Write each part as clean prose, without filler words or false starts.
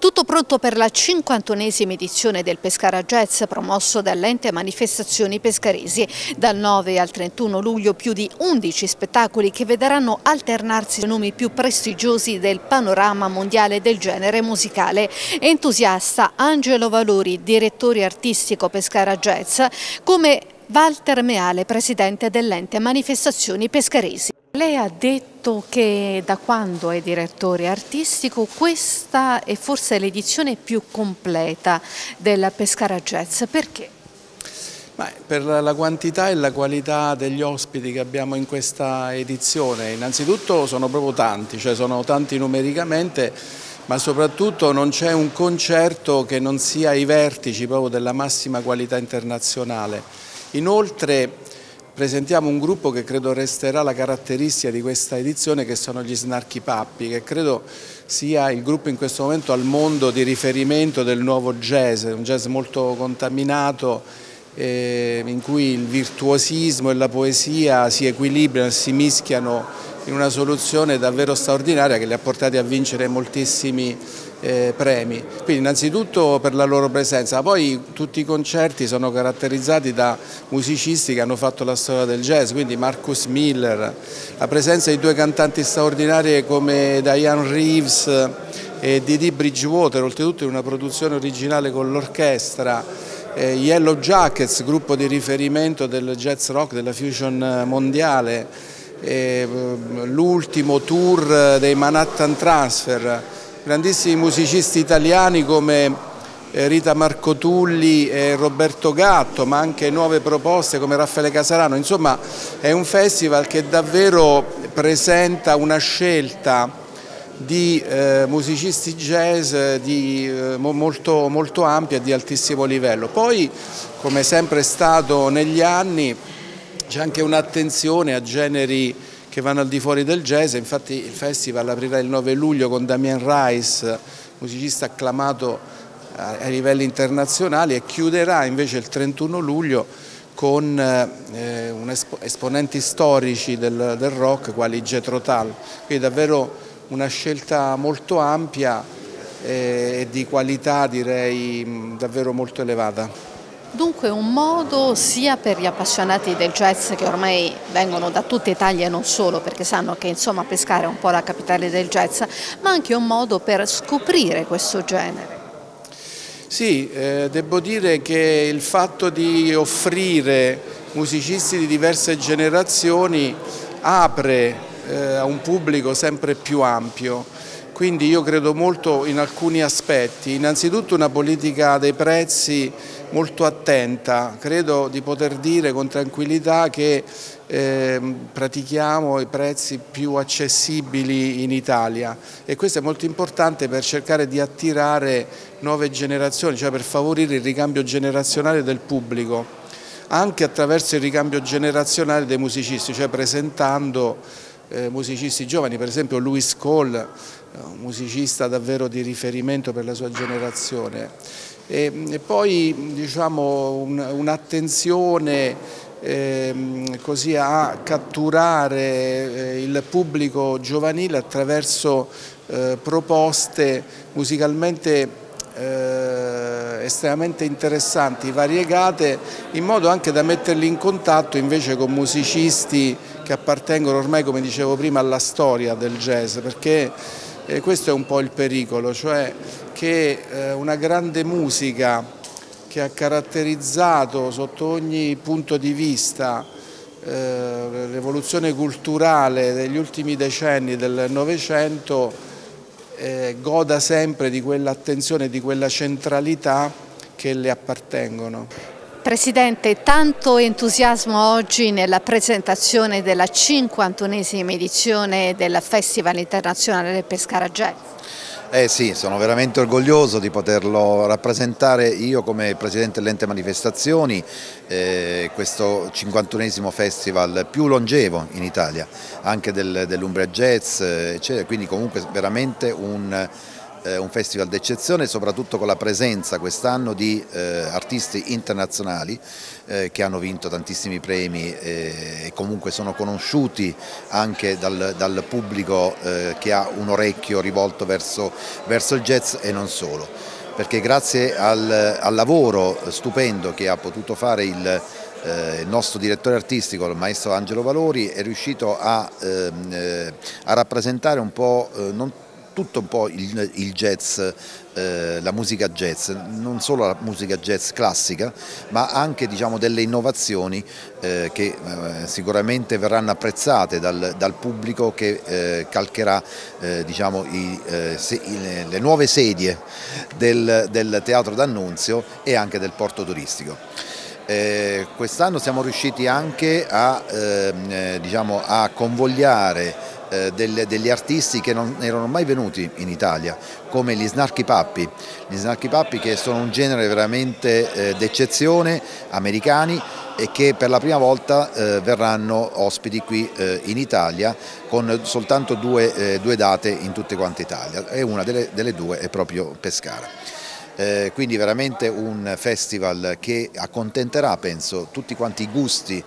Tutto pronto per la 51esima edizione del Pescara Jazz promosso dall'Ente Manifestazioni Pescaresi. Dal 9 al 31 luglio più di 11 spettacoli che vedranno alternarsi i nomi più prestigiosi del panorama mondiale del genere musicale. Entusiasta Angelo Valori, direttore artistico Pescara Jazz, come Walter Meale, presidente dell'Ente Manifestazioni Pescaresi. Lei ha detto che da quando è direttore artistico questa è forse l'edizione più completa della Pescara Jazz. Perché? Per la quantità e la qualità degli ospiti che abbiamo in questa edizione. Innanzitutto sono proprio tanti, cioè sono tanti numericamente, ma soprattutto non c'è un concerto che non sia ai vertici proprio della massima qualità internazionale. Inoltre presentiamo un gruppo che credo resterà la caratteristica di questa edizione, che sono gli Snarky Puppy, che credo sia il gruppo in questo momento al mondo di riferimento del nuovo jazz, un jazz molto contaminato, in cui il virtuosismo e la poesia si equilibrano e si mischiano in una soluzione davvero straordinaria che li ha portati a vincere moltissimi premi. Quindi innanzitutto per la loro presenza, poi tutti i concerti sono caratterizzati da musicisti che hanno fatto la storia del jazz, quindi Marcus Miller, la presenza di due cantanti straordinarie come Diane Reeves e Dee Bridgewater, oltretutto in una produzione originale con l'orchestra, Yellow Jackets, gruppo di riferimento del jazz rock, della fusion mondiale, l'ultimo tour dei Manhattan Transfer, grandissimi musicisti italiani come Rita Marcotulli e Roberto Gatto, ma anche nuove proposte come Raffaele Casarano. Insomma, è un festival che davvero presenta una scelta di musicisti jazz molto ampia e di altissimo livello. Poi, come sempre è stato negli anni, c'è anche un'attenzione a generi che vanno al di fuori del jazz. Infatti il festival aprirà il 9 luglio con Damien Rice, musicista acclamato ai livelli internazionali, e chiuderà invece il 31 luglio con esponenti storici del rock quali Jethro Tull. Quindi davvero una scelta molto ampia e di qualità, direi, davvero molto elevata. Dunque un modo sia per gli appassionati del jazz, che ormai vengono da tutta Italia e non solo, perché sanno che insomma Pescara è un po' la capitale del jazz, ma anche un modo per scoprire questo genere. Sì, devo dire che il fatto di offrire musicisti di diverse generazioni apre a un pubblico sempre più ampio. Quindi io credo molto in alcuni aspetti. Innanzitutto una politica dei prezzi molto attenta. Credo di poter dire con tranquillità che pratichiamo i prezzi più accessibili in Italia, e questo è molto importante per cercare di attirare nuove generazioni, cioè per favorire il ricambio generazionale del pubblico, anche attraverso il ricambio generazionale dei musicisti, cioè presentando musicisti giovani, per esempio Louis Cole, un musicista davvero di riferimento per la sua generazione, e poi diciamo un'attenzione così a catturare il pubblico giovanile attraverso proposte musicalmente estremamente interessanti, variegate, in modo anche da metterli in contatto invece con musicisti che appartengono ormai, come dicevo prima, alla storia del jazz, perché questo è un po' il pericolo, cioè che una grande musica che ha caratterizzato sotto ogni punto di vista l'evoluzione culturale degli ultimi decenni del Novecento goda sempre di quell'attenzione, di quella centralità che le appartengono. Presidente, tanto entusiasmo oggi nella presentazione della 51esima edizione del Festival Internazionale del Pescara Jazz. Sì, sono veramente orgoglioso di poterlo rappresentare io come Presidente dell'Ente Manifestazioni, questo 51esimo festival più longevo in Italia, anche dell'Umbria Jazz, eccetera. Quindi comunque veramente un festival d'eccezione, soprattutto con la presenza quest'anno di artisti internazionali che hanno vinto tantissimi premi e comunque sono conosciuti anche dal pubblico che ha un orecchio rivolto verso il jazz e non solo, perché grazie al lavoro stupendo che ha potuto fare il nostro direttore artistico, il maestro Angelo Valori, è riuscito a rappresentare un po', tutto un po' il jazz, la musica jazz, non solo la musica jazz classica, ma anche, diciamo, delle innovazioni che sicuramente verranno apprezzate dal pubblico che calcherà diciamo, le nuove sedie del Teatro D'Annunzio e anche del porto turistico. Quest'anno siamo riusciti anche diciamo, a convogliare degli artisti che non erano mai venuti in Italia, come gli Snarky Puppy, che sono un genere veramente d'eccezione, americani, e che per la prima volta verranno ospiti qui in Italia con soltanto due date in tutte quante Italia, e una delle due è proprio Pescara. Quindi veramente un festival che accontenterà, penso, tutti quanti i gusti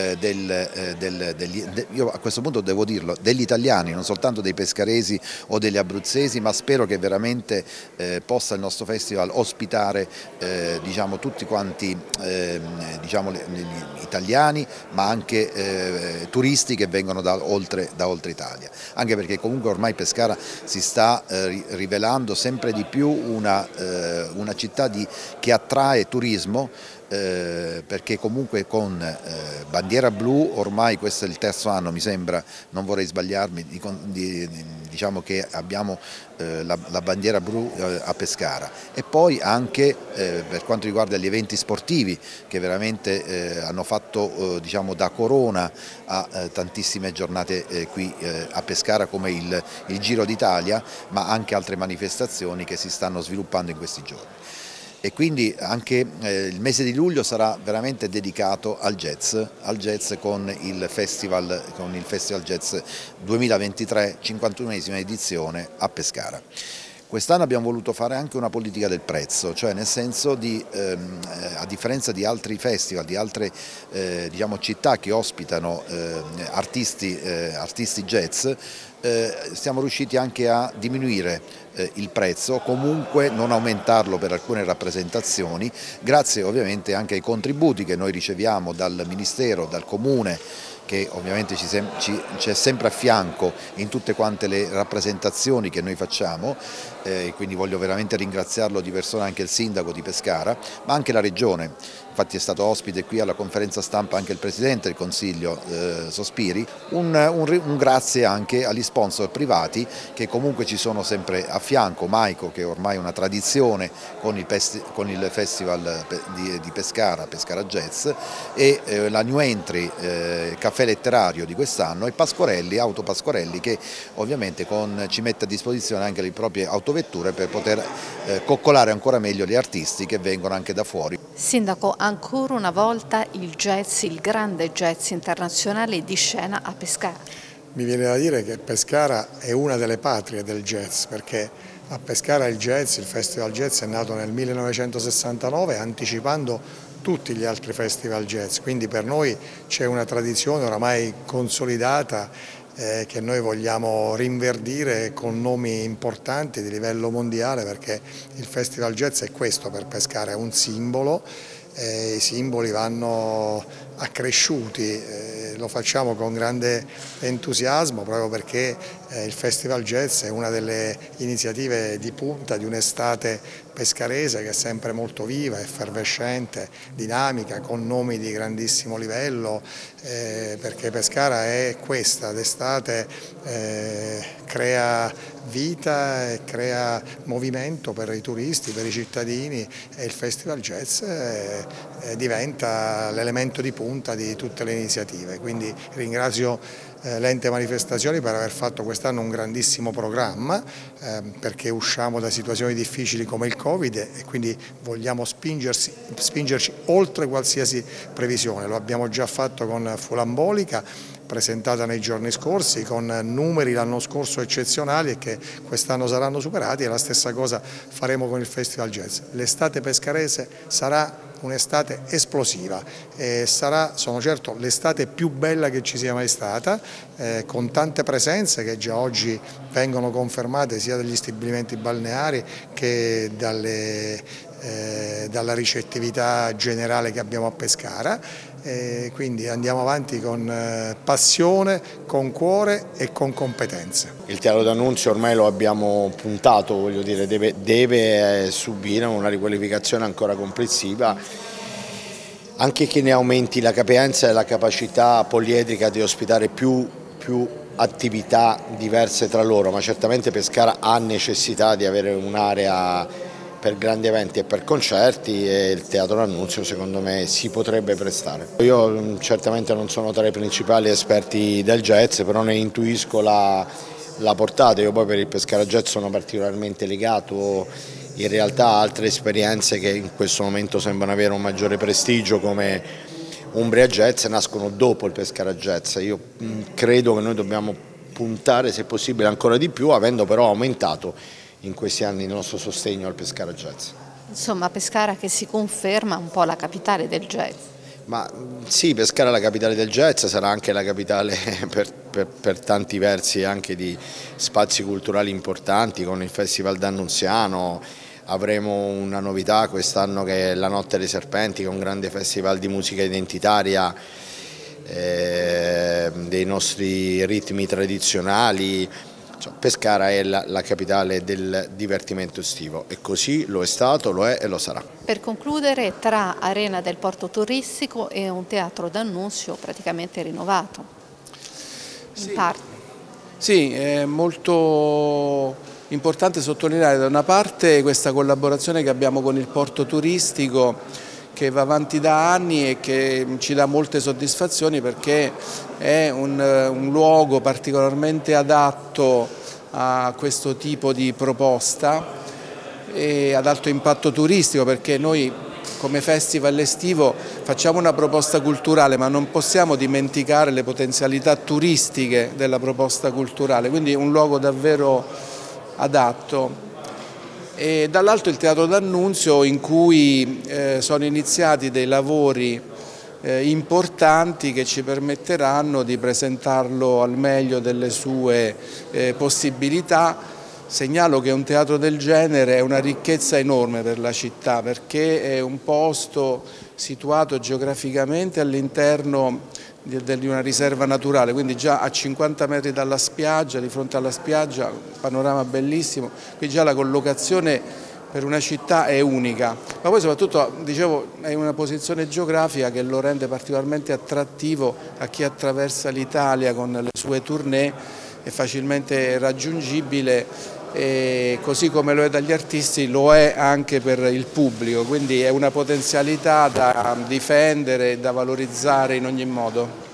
io a questo punto devo dirlo, degli italiani, non soltanto dei pescaresi o degli abruzzesi, ma spero che veramente possa il nostro festival ospitare diciamo, tutti quanti diciamo, gli italiani, ma anche turisti che vengono da oltre Italia, anche perché comunque ormai Pescara si sta rivelando sempre di più una città che attrae turismo, perché comunque con bandiera blu, ormai questo è il terzo anno mi sembra, non vorrei sbagliarmi, diciamo che abbiamo la bandiera blu a Pescara, e poi anche per quanto riguarda gli eventi sportivi che veramente hanno fatto diciamo, da corona a tantissime giornate qui a Pescara, come il Giro d'Italia, ma anche altre manifestazioni che si stanno sviluppando in questi giorni. E quindi anche il mese di luglio sarà veramente dedicato al jazz con il Festival Jazz 2023, 51esima edizione a Pescara. Quest'anno abbiamo voluto fare anche una politica del prezzo, cioè nel senso a differenza di altri festival, di altre diciamo, città che ospitano artisti jazz, siamo riusciti anche a diminuire il prezzo, comunque non aumentarlo per alcune rappresentazioni, grazie ovviamente anche ai contributi che noi riceviamo dal Ministero, dal Comune, che ovviamente c'è sempre a fianco in tutte quante le rappresentazioni che noi facciamo, quindi voglio veramente ringraziarlo di persona anche il sindaco di Pescara, ma anche la Regione. Infatti è stato ospite qui alla conferenza stampa anche il Presidente del Consiglio Sospiri. Un grazie anche agli sponsor privati che comunque ci sono sempre a fianco, Maico, che ormai è una tradizione con il Festival di Pescara, Pescara Jazz, e la New Entry Caffè Letterario di quest'anno, e Pasquarelli, Auto Pasquarelli, che ovviamente ci mette a disposizione anche le proprie autovetture per poter coccolare ancora meglio gli artisti che vengono anche da fuori. Sindaco, ancora una volta il jazz, il grande jazz internazionale di scena a Pescara. Mi viene da dire che Pescara è una delle patrie del jazz, perché a Pescara il Festival Jazz è nato nel 1969 anticipando tutti gli altri festival jazz, quindi per noi c'è una tradizione oramai consolidata che noi vogliamo rinverdire con nomi importanti di livello mondiale, perché il Festival Jazz è questo per Pescara, è un simbolo, i simboli vanno accresciuti, lo facciamo con grande entusiasmo proprio perché il Festival Jazz è una delle iniziative di punta di un'estate pescarese che è sempre molto viva, effervescente, dinamica, con nomi di grandissimo livello, perché Pescara è questa, d'estate crea vita e crea movimento per i turisti, per i cittadini, e il Festival Jazz diventa l'elemento di punta di tutte le iniziative. Quindi ringrazio l'ente manifestazioni per aver fatto quest'anno un grandissimo programma, perché usciamo da situazioni difficili come il Covid e quindi vogliamo spingerci oltre qualsiasi previsione. Lo abbiamo già fatto con Fulambolica, presentata nei giorni scorsi, con numeri l'anno scorso eccezionali e che quest'anno saranno superati, e la stessa cosa faremo con il Festival Jazz. L'estate pescarese sarà un'estate esplosiva e sarà, sono certo, l'estate più bella che ci sia mai stata, con tante presenze che già oggi vengono confermate sia dagli stabilimenti balneari che dalla ricettività generale che abbiamo a Pescara. Quindi andiamo avanti con passione, con cuore e con competenze. Il Teatro d'Annunzio ormai lo abbiamo puntato, voglio dire, deve subire una riqualificazione ancora complessiva, anche che ne aumenti la capienza e la capacità poliedrica di ospitare più attività diverse tra loro, ma certamente Pescara ha necessità di avere un'area per grandi eventi e per concerti, e il Teatro d'Annunzio secondo me si potrebbe prestare. Io certamente non sono tra i principali esperti del jazz, però ne intuisco la portata. Io poi per il Pescara Jazz sono particolarmente legato in realtà a altre esperienze che in questo momento sembrano avere un maggiore prestigio, come Umbria Jazz, nascono dopo il Pescara Jazz. Io credo che noi dobbiamo puntare se possibile ancora di più, avendo però aumentato in questi anni il nostro sostegno al Pescara Jazz. Insomma, Pescara che si conferma un po' la capitale del jazz. Ma sì, Pescara è la capitale del jazz, sarà anche la capitale per tanti versi anche di spazi culturali importanti, con il Festival d'Annunziano. Avremo una novità quest'anno che è la Notte dei Serpenti, che è un grande festival di musica identitaria, dei nostri ritmi tradizionali. Pescara è la capitale del divertimento estivo e così lo è stato, lo è e lo sarà. Per concludere, tra Arena del Porto Turistico e un Teatro d'Annunzio praticamente rinnovato, in parte. Sì, è molto importante sottolineare da una parte questa collaborazione che abbiamo con il Porto Turistico, che va avanti da anni e che ci dà molte soddisfazioni, perché è un luogo particolarmente adatto a questo tipo di proposta e ad alto impatto turistico, perché noi come festival estivo facciamo una proposta culturale, ma non possiamo dimenticare le potenzialità turistiche della proposta culturale, quindi è un luogo davvero adatto. E dall'altro il Teatro d'Annunzio, in cui sono iniziati dei lavori importanti che ci permetteranno di presentarlo al meglio delle sue possibilità. Segnalo che un teatro del genere è una ricchezza enorme per la città, perché è un posto situato geograficamente all'interno di una riserva naturale, quindi già a 50 metri dalla spiaggia, di fronte alla spiaggia, un panorama bellissimo, qui già la collocazione per una città è unica, ma poi soprattutto, dicevo, è una posizione geografica che lo rende particolarmente attrattivo a chi attraversa l'Italia con le sue tournée, è facilmente raggiungibile, e così come lo è dagli artisti lo è anche per il pubblico, quindi è una potenzialità da difendere e da valorizzare in ogni modo.